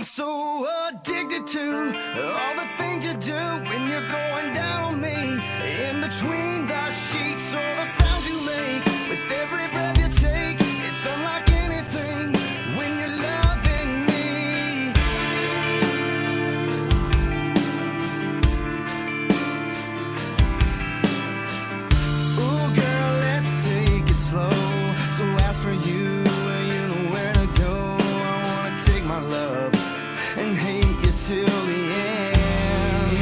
I'm so addicted to all the things you do when you're going down on me. In between the sheets, all the sounds you make with every breath you take. It's unlike anything when you're loving me. Ooh, girl, let's take it slow. So ask for you, and you know where to go. I wanna take my love and hate you till the end.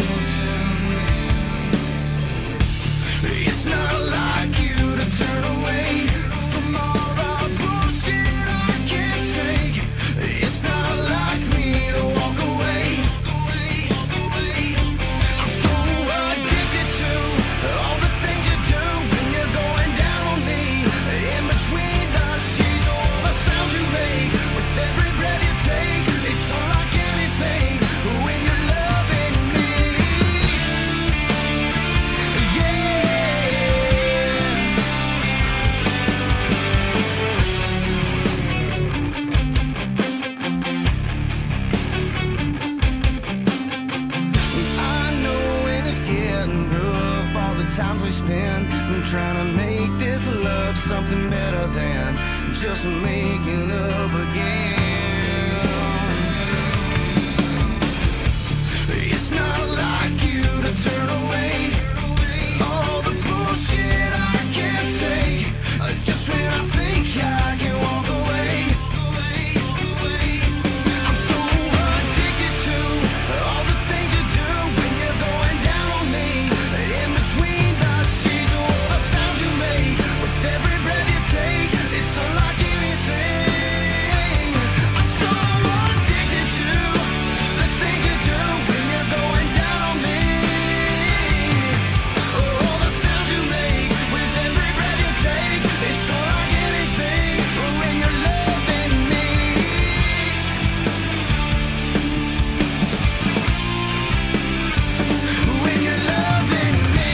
It's not like you to turn away from all the bullshit I can't take. It's not like me to walk away. I'm so addicted to all the things you do when you're going down on me. In between the sheets, all the sounds you make with every breath you take. It's unlike anything when you're loving me. I know when it's getting rough, all the times we spend trying to make this love something better than just making up again. It's not like you to turn away all the bullshit I can't take. Just when I think I can walk away, I'm so addicted to all the things you do when you're going down on me. In between the sheets, all the sounds you make with every breath you take. It's unlike anything. I'm so addicted to the things you do when you're going down on me. All the sounds you make with every breath you take. It's unlike anything when you're loving me. When you're loving me.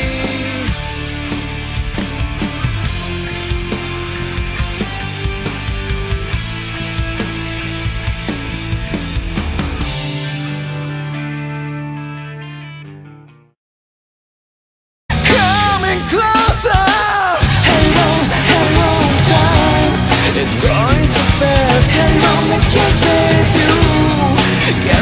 Coming closer, hang on time. It's growing so fast, hang on, I can't save you. Get